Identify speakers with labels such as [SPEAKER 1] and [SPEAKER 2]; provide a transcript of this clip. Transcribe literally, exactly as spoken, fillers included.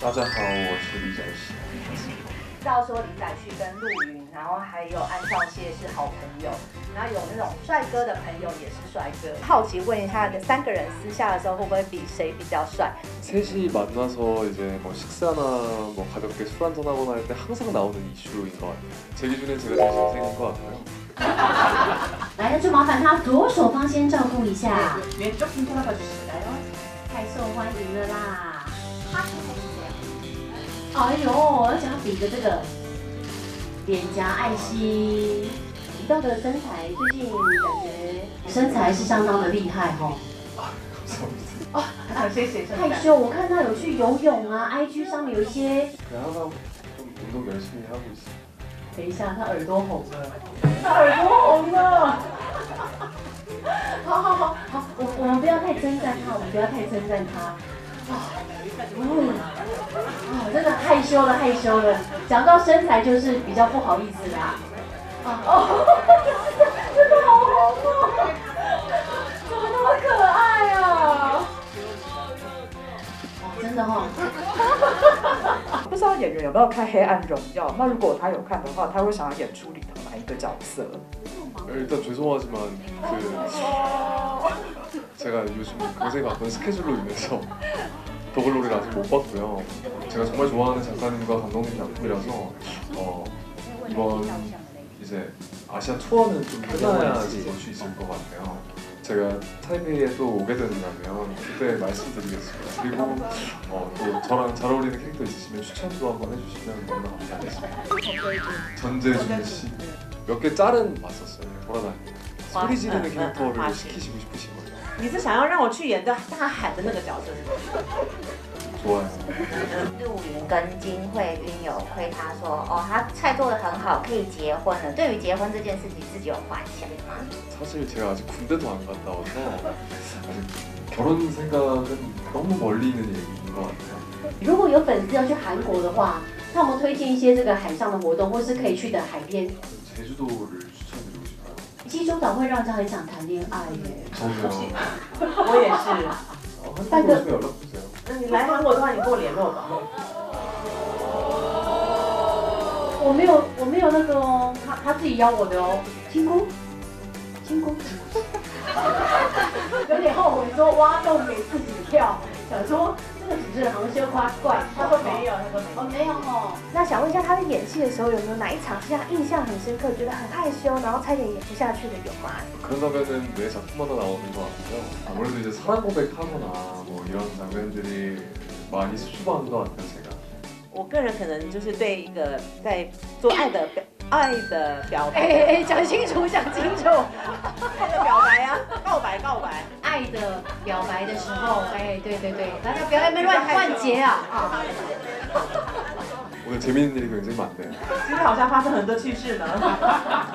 [SPEAKER 1] 大家好，我是李宰旭。
[SPEAKER 2] 知道说李宰旭跟陆云，然后还有安孝燮是好朋友，然后有那种帅哥的朋友也是帅哥。好奇问一下，三个人私下的时候会不会比谁比较帅？
[SPEAKER 1] 셋이 만나서 이제 뭐 식사나 뭐 가볍게 술 한잔 하거나 할 때 항상 나오는 이슈인 것 같아요. 제 기준엔 제가 제일 잘생긴 것 같아요.
[SPEAKER 3] 来，那就麻烦他左手方先照顾一下。
[SPEAKER 2] 왼쪽 좀 돌아봐 주실까요?
[SPEAKER 3] 太受欢迎了啦！哎呦，而且要比个这个脸颊爱心。提到的身材，最近感觉身材是相当的厉害哈。
[SPEAKER 1] 감사합니다.
[SPEAKER 3] 哦，谢谢。害羞，我看他有去游泳啊 ，I G 上面有一些。
[SPEAKER 1] 그냥 항상 좀 운동 열심히 하고 있어요.
[SPEAKER 3] 等一下，他耳朵红了，他耳朵红了。好好好好，我我们不要太称赞他，我们不要太称赞他。啊，嗯，啊，真的害羞了害羞了。讲到身材就是比较不好意思啦。啊哦，真的好红哦，怎么那么可爱啊？哦，真的哦。
[SPEAKER 4] 不知道演员有没有看《黑暗荣耀》？那如果他有看的话，他会想要演出里头哪一个角色？
[SPEAKER 1] 일단 죄송하지만 그 제가 요즘 굉장히 바쁜 스케줄로 인해서 더글로리를 아직 못 봤고요. 제가 정말 좋아하는 작가님과 감독님 작품이라서 어, 이번 이제 아시아 투어는 좀 끝나야지 볼 수 있을 것 같아요. 제가 타이베이에 또 오게 된다면 그때 말씀드리겠습니다. 그리고 어, 또 저랑 잘 어울리는 캐릭터 있으시면 추천도 한번 해주시면 너무나 감사하겠습니다. 전재준 씨. 몇 개 짤은 봤었어요. 돌아다니는 소리 지르는 캐릭터를 시키시고 싶으신 거죠.
[SPEAKER 2] 你是想要让我去演的大喊的那个角色是不是？
[SPEAKER 1] 좋아요.
[SPEAKER 5] 陆云跟金惠彬有亏他说，哦，他菜做的很好，可以结婚了。对于结婚这件事情，自己有幻想吗？
[SPEAKER 1] 사실 제가 아직 군대도 안 갔다 와서 아직 결혼 생각은 너무 멀리 있는 얘기인 것 같아요.
[SPEAKER 3] 如果有粉丝要去韩国的话，他有没有推荐一些这个海上的活动，或是可以去的海边？
[SPEAKER 1] 제주도를 추천드리고 싶어요.
[SPEAKER 3] 济州岛会让人家很想谈恋爱耶。
[SPEAKER 1] 저도요.
[SPEAKER 2] 我也是。
[SPEAKER 1] 어, 한국으로 오시면 연락 주세요.
[SPEAKER 2] 那你来韩国的话，你跟我联络吧。
[SPEAKER 3] 我没有，我没有那个哦，他他自己邀我的哦。清宫，清宫，有点后悔说挖洞给自己跳，想说这个只是航修夸怪。
[SPEAKER 2] 他说没有，他说没有。
[SPEAKER 3] 哦，没有哦。
[SPEAKER 6] 那想问一下，他在演戏的时候有没有哪一场是让印象很深刻，觉得很害羞，然后差点演不下去的有吗？
[SPEAKER 1] 그런다면은 매 작품마다 나오는 것 같고요. 아무래도 이제 사랑 고백하거나 뭐 이런 장면들이 많이 수줍어하는 것 같아요, 제가.
[SPEAKER 2] 我个人可能就是对一个在做爱的表爱的表白，
[SPEAKER 3] 哎哎，讲清楚，讲清楚。
[SPEAKER 2] 爱的表白啊，告白告白。
[SPEAKER 3] 爱的表白的时候，哎，对对对，大家不要在那边乱乱接啊啊！
[SPEAKER 1] 오늘 재밌는 일이 굉장히 많네요.
[SPEAKER 2] 今天好像发生很多趣事呢。